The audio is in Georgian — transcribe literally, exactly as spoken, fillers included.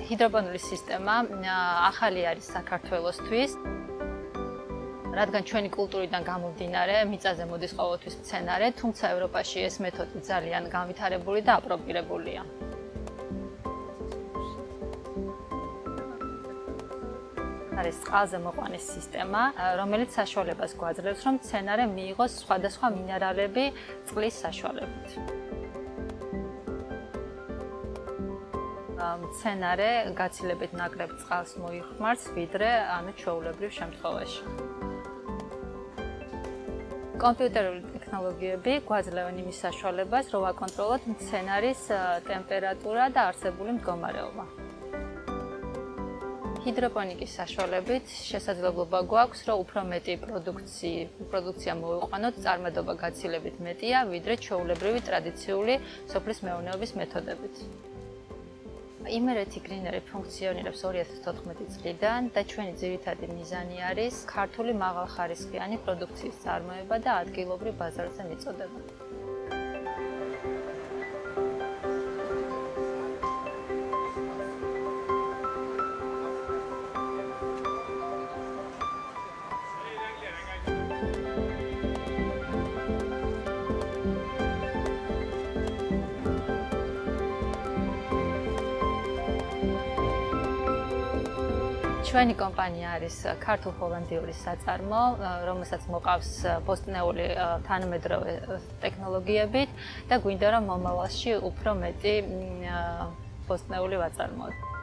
ჰიდროპონიკის სისტემა ახალი არის საქართველოსთვის. რადგან ჩვენი კულტურიდან გამომდინარე, მიწაზე მოდის ყოველთვის მცენარე, თუმცა ევროპაში ეს მეთოდი ძალიან განვითარებული და აპრობირებულია. არის წყალზე მოყვანის სისტემა, რომელიც საშუალებას გვაძლევს, რომ მცენარე მიიღოს სხვადასხვა მინერალები წყლის საშუალებით. მცენარე გაცილებით ნაკლებ წყალს მოიხმარს, ვიდრე ანუ ჩვეულებრივ შემთხვევაში. კომპიუტერული ტექნოლოგიები გვაძლევენ იმის საშუალებას, რომ ვაკონტროლოთ მცენარის ტემპერატურა და არსებული მდგომარეობა. ჰიდროპონიკის საშუალებით შესაძლებლობა გვაქვს, რომ უფრო მეტი პროდუქცია მოვიყვანოთ, წარმატება გაცილებით მეტია, ვიდრე ჩვეულებრივი ტრადიციული სოფლის მეურნეობის მეთოდებით. Imereti Greenery ფუნქციონირებს ორი ათას თოთხმეტი წლიდან და ჩვენი ძირითადი მიზანი არის ქართული მაღალხარისხიანი პროდუქციის წარმოება და ადგილობრივ ბაზარზე მიწოდება. ჩვენი კომპანია არის ქართულ-ჰოლანდიური საწარმო, რომელსაც მოყავს ბოსტნეული თანამედროვე ტექნოლოგიებით და გვინდა რომ მომავალში უფრო მეტი ბოსტნეული ვაწარმოოთ.